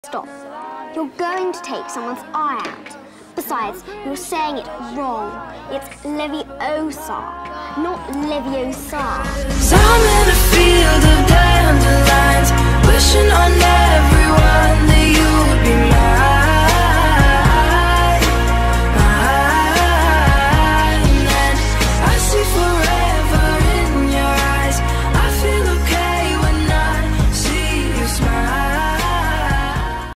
Stop. You're going to take someone's eye out. Besides, you're saying it wrong. It's Leviosa, not Leviosa. I'm in a field of dandelions, wishing on everyone that